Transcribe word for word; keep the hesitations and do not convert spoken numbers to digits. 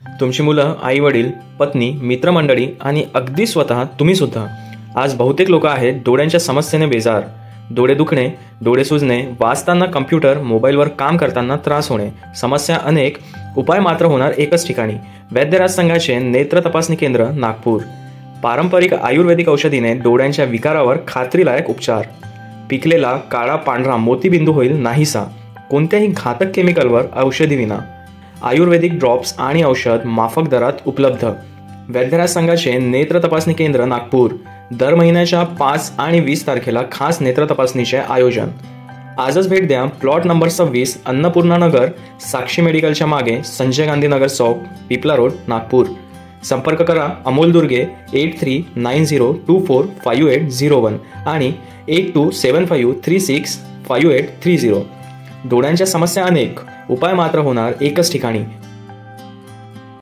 तुमची मुलं, आई वडील, पत्नी, मित्रमंडळी आणि अगदी स्वतः तुम्ही सुद्धा आज बहुतेक लोक आहेत डोळ्यांच्या समस्येने बेजार. डोळे दुखणे, डोळे सुजणे, वाचताना कम्प्युटर मोबाईलवर काम करताना त्रास होणे, समस्या अनेक, उपाय मात्र होणार एकच ठिकाणी. वैद्यराज संघाचे नेत्र तपासणी केंद्र, नागपूर. पारंपरिक आयुर्वेदिक औषधीने डोळ्यांच्या विकारावर खात्रीलायक उपचार. पिकलेला काळा पांढरा मोतीबिंदू होईल नाहीसा, कोणत्याही घातक केमिकलवर औषधी विना. आयुर्वेदिक ड्रॉप्स आणि औषध माफक दरात उपलब्ध. वैद्यराज संघाचे नेत्र तपासणी केंद्र, नागपूर. दर महिन्याच्या पाच आणि वीस तारखेला खास नेत्र तपासणीचे आयोजन. आजच भेट द्या. प्लॉट नंबर सव्वीस, अन्नपूर्णा नगर, साक्षी मेडिकलच्या मागे, संजय गांधी नगर चौक, पिपला रोड, नागपूर. संपर्क करा Amol Durge eight three nine zero two four five eight zero one आणि eight two seven five three six five eight three zero. डोळ्यांच्या समस्या अनेक, उपाय मात्र होणार एकच ठिकाणी.